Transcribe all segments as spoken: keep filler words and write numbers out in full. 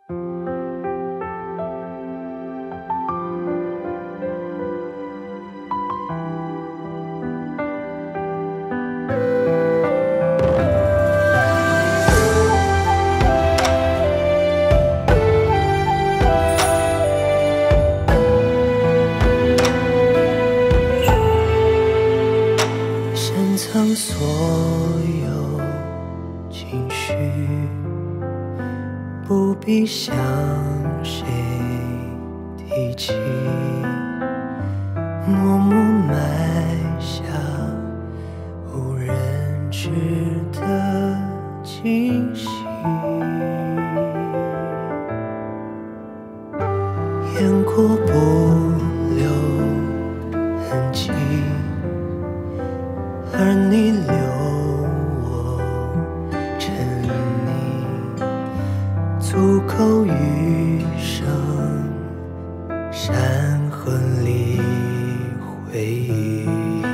深藏所有情绪，不必向谁提起，默默埋下无人知的惊喜。言过不留痕迹，而你留我沉溺，足够余生山河里回忆。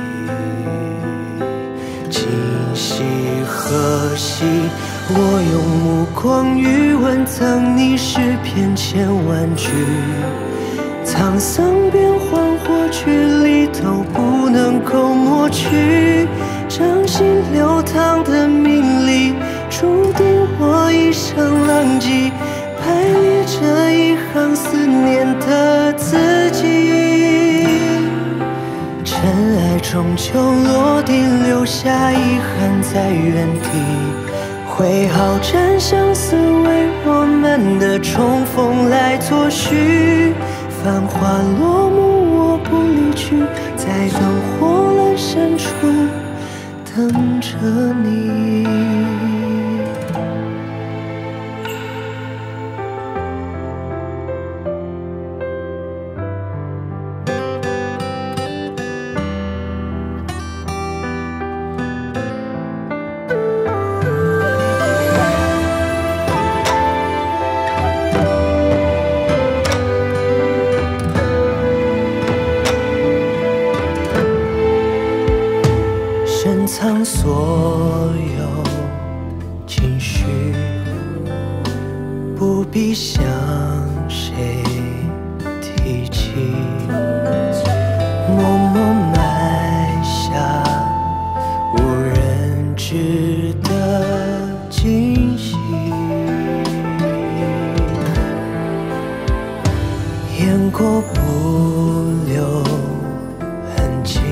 今夕何夕？我用目光语文赠你诗篇千万句，沧桑变幻或距离都不能够抹去，掌心流淌的名利，注定我一生浪迹，排列这一行思念的字迹。尘埃终究落地，留下遗憾在原地，挥毫斩相思，为我们的重逢来作序。繁华落幕，我不离去，在灯火阑珊处等着你。深藏所有情绪，不必向谁提起，默默埋下无人知的惊喜。言过不留痕迹，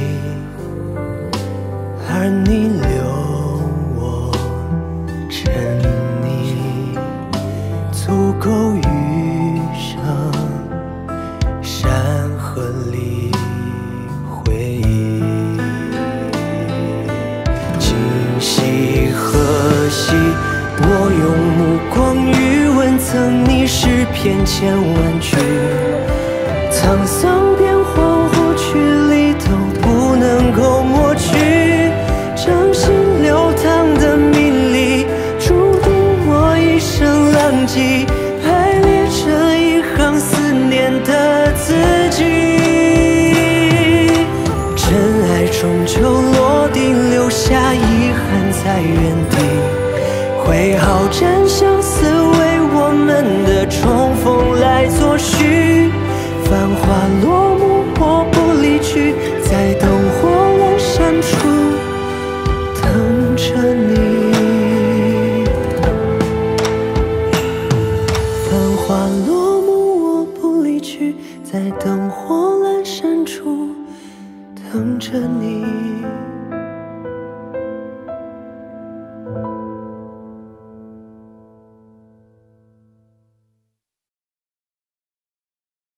而你留我沉溺，足够余生山河里回忆。今夕何夕？我用目光语文赠你诗篇千万句，沧桑变幻或距离都不能够抹去，掌心流淌的名利，注定我一生浪迹，排列这一行思念的字迹。尘埃终究落地，留下遗憾在原地，挥毫斩相思，为我们的重逢来作序。繁华落幕，我不离去，在灯火阑珊处等着你。繁华落幕，我不离去，在灯火阑珊处等着你。